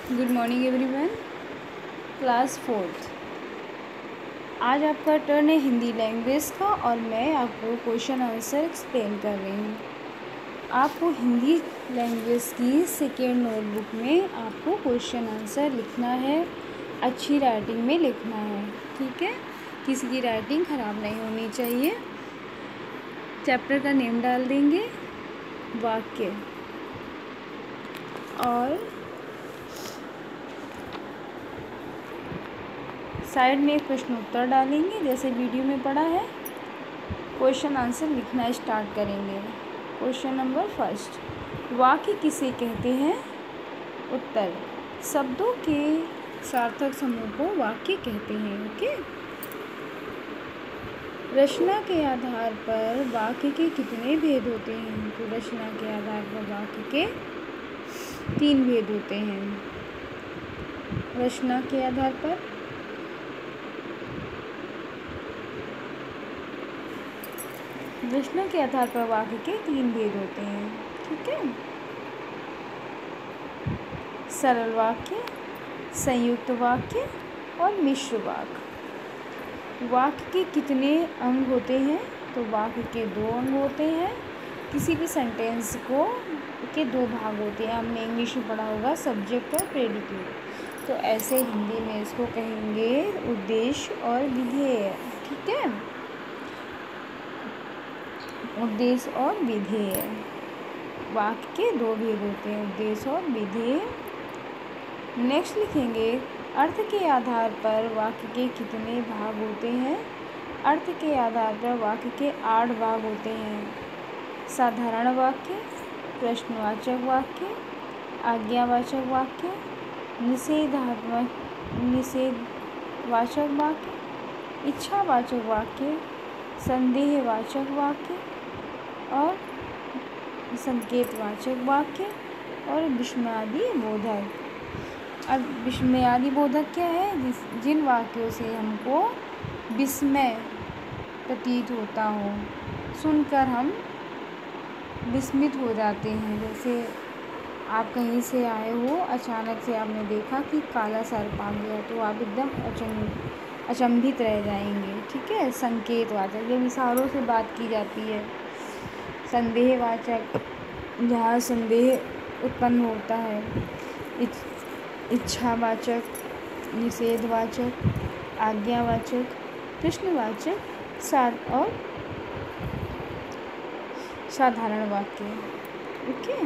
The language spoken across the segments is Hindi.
Good morning everyone. Class fourth. आज आपका टर्न है हिंदी लैंग्वेज का और मैं आपको क्वेश्चन आंसर एक्सप्लेन कर रही हूँ। आपको हिंदी लैंग्वेज की सेकेंड नोटबुक में आपको क्वेश्चन आंसर लिखना है, अच्छी राइटिंग में लिखना है, ठीक है। किसी की राइटिंग ख़राब नहीं होनी चाहिए। चैप्टर का नेम डाल देंगे, वाक्य, और साइड में एक प्रश्न उत्तर डालेंगे जैसे वीडियो में पढ़ा है। क्वेश्चन आंसर लिखना स्टार्ट करेंगे। क्वेश्चन नंबर फर्स्ट, वाक्य किसे कहते हैं? उत्तर, शब्दों के सार्थक समूह को वाक्य कहते हैं। ओके। रचना के आधार पर वाक्य के कितने भेद होते हैं? तो रचना के आधार पर वाक्य के 3 भेद होते हैं। रचना के आधार पर वाक्य के 3 भेद होते हैं, ठीक है। सरल वाक्य, संयुक्त वाक्य और मिश्र वाक्य। वाक्य के कितने अंग होते हैं? तो वाक्य के 2 अंग होते हैं। किसी भी सेंटेंस के 2 भाग होते हैं। हमने इंग्लिश में पढ़ा होगा सब्जेक्ट और प्रेडिकेट। तो ऐसे हिंदी में इसको कहेंगे उद्देश्य और विधेय, ठीक है। उद्देश्य और विधेय। वाक्य के 2 भेद होते हैं, उद्देश्य और विधेय। नेक्स्ट लिखेंगे, अर्थ के आधार पर वाक्य के कितने भाग होते हैं? अर्थ के आधार पर वाक्य के 8 भाग होते हैं। साधारण वाक्य, प्रश्नवाचक वाक्य, आज्ञावाचक वाक्य, निषेधवाचक वाक्य, इच्छावाचक वाक्य, संदेहवाचक वाक्य और संकेतवाचक वाक्य और विस्मयादि बोधक। अब विस्मयादि बोधक क्या है? जिन वाक्यों से हमको विस्मय प्रतीत होता हो, सुनकर हम विस्मित हो जाते हैं। जैसे आप कहीं से आए हो, अचानक से आपने देखा कि काला सर्प आ गया, तो आप एकदम अचंभित रह जाएंगे, ठीक है। संकेतवाचक, जब इशारों से बात की जाती है। संदेहवाचक, जहाँ संदेह उत्पन्न होता है। इच्छावाचक, निषेधवाचक, आज्ञावाचक, प्रश्नवाचक और साधारण वाक्य। ओके,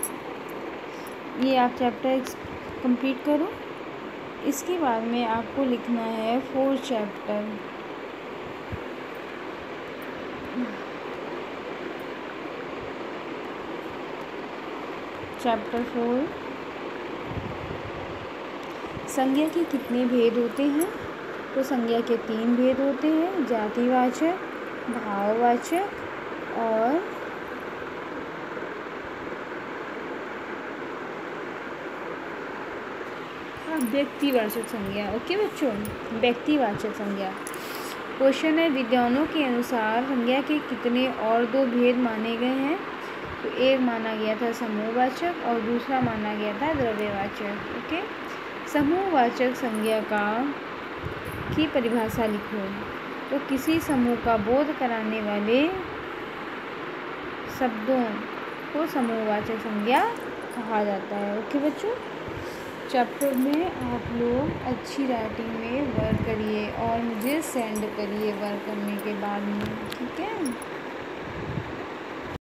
ये आप चैप्टर कंप्लीट करो। इसके बाद में आपको लिखना है 4th चैप्टर। चैप्टर 4, संज्ञा के कितने भेद होते हैं? तो संज्ञा के 3 भेद होते हैं, जातिवाचक, भाववाचक और व्यक्तिवाचक संज्ञा। ओके बच्चों, व्यक्तिवाचक संज्ञा। क्वेश्चन है, विद्वानों के अनुसार संज्ञा के कितने और 2 भेद माने गए हैं? तो एक माना गया था समूहवाचक और दूसरा माना गया था द्रव्यवाचक। ओके, समूहवाचक संज्ञा की परिभाषा लिखो। तो किसी समूह का बोध कराने वाले शब्दों को समूहवाचक संज्ञा कहा जाता है। ओके बच्चों, चैप्टर में आप लोग अच्छी राइटिंग में वर्क करिए और मुझे सेंड करिए वर्क करने के बाद में, ठीक है।